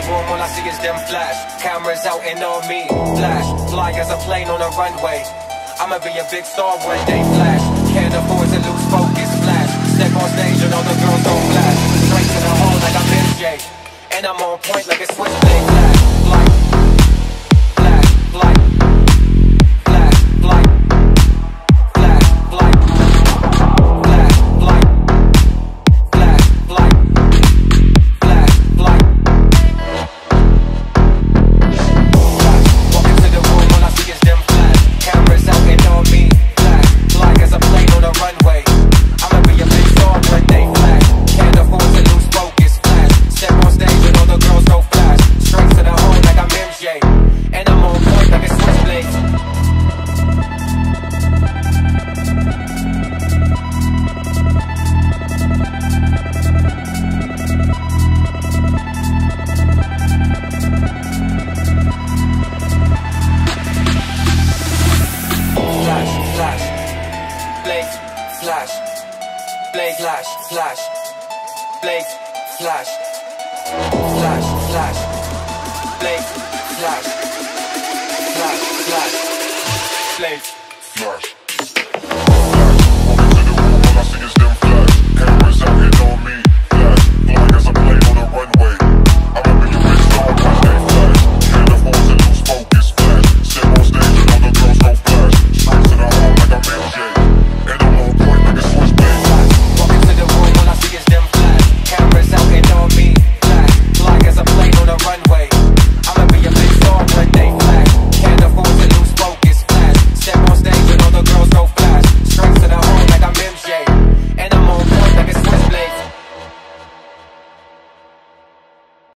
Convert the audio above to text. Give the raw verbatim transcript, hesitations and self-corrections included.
room, all I see is them flash. Cameras out and on me, flash. Fly as a plane on a runway. I'ma be a big star one day, flash. Can't afford to lose focus, flash. Step on stage and all the girls don't flash. Straight to the hole like I'm M J. And I'm on point like a switchblade, flash. Flight, flash, flight, flash, flight, flash, flight, flash, flight, flash, flight, flash, flight. Flash, walk into the room, all I see is them flash. Cameras out and on me, flash. Fly as a plane on a runway. I'ma be a big star one day, flash. Can't afford to lose focus, flash. Step on stage and all the girls go flash. Straight to the hole like I'm M J. And I'm on point like a switchblade. Flash, flash, blade, flash, blade, flash, flash, blade, flash, flash, flash, blade, flash.